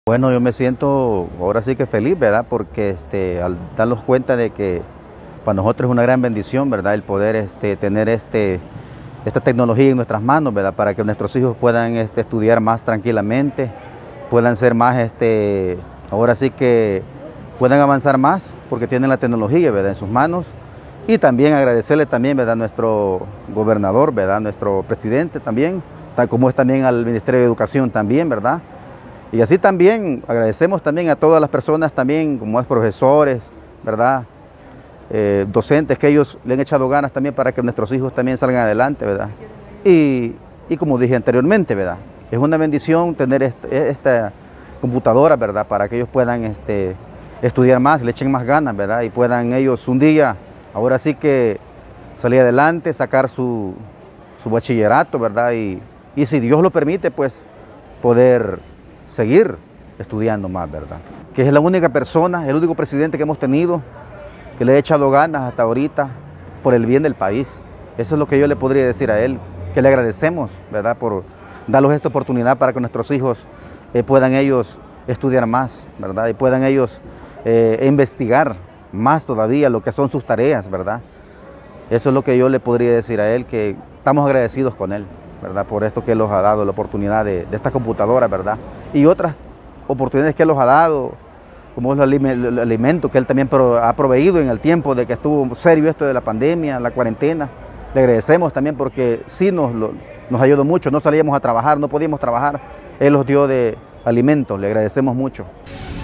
Bueno, yo me siento ahora sí que feliz, ¿verdad? Porque al darnos cuenta de que para nosotros es una gran bendición, ¿verdad? El poder tener esta tecnología en nuestras manos, ¿verdad? Para que nuestros hijos puedan estudiar más tranquilamente, puedan ser más, ahora sí que puedan avanzar más porque tienen la tecnología, ¿verdad? En sus manos. Y también agradecerle también, ¿verdad? A nuestro gobernador, ¿verdad? Nuestro presidente también, tal como es también al Ministerio de Educación también, ¿verdad? Y así también agradecemos también a todas las personas también, como es profesores, ¿verdad? Docentes, que ellos le han echado ganas también para que nuestros hijos también salgan adelante, ¿verdad? Y como dije anteriormente, ¿verdad? Es una bendición tener esta computadora, ¿verdad? Para que ellos puedan estudiar más, le echen más ganas, ¿verdad? Y puedan ellos un día, ahora sí que salir adelante, sacar su bachillerato, ¿verdad? Y si Dios lo permite, pues poder seguir estudiando más, ¿verdad? Que es la única persona, el único presidente que hemos tenido que le ha echado ganas hasta ahorita por el bien del país. Eso es lo que yo le podría decir a él, que le agradecemos, ¿verdad? Por darnos esta oportunidad para que nuestros hijos puedan ellos estudiar más, ¿verdad? Y puedan ellos investigar más todavía lo que son sus tareas, ¿verdad? Eso es lo que yo le podría decir a él, que estamos agradecidos con él, ¿verdad? Por esto que él nos ha dado, la oportunidad de esta computadora, ¿verdad? Y otras oportunidades que él nos ha dado, como es el alimento que él también ha proveído en el tiempo de que estuvo serio esto de la pandemia, la cuarentena. Le agradecemos también porque sí nos ayudó mucho, no salíamos a trabajar, no podíamos trabajar, él nos dio de alimentos, le agradecemos mucho.